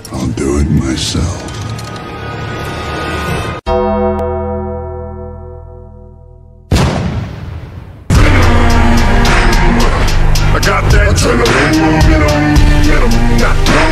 I'll do it myself. I got that adrenaline, momentum, not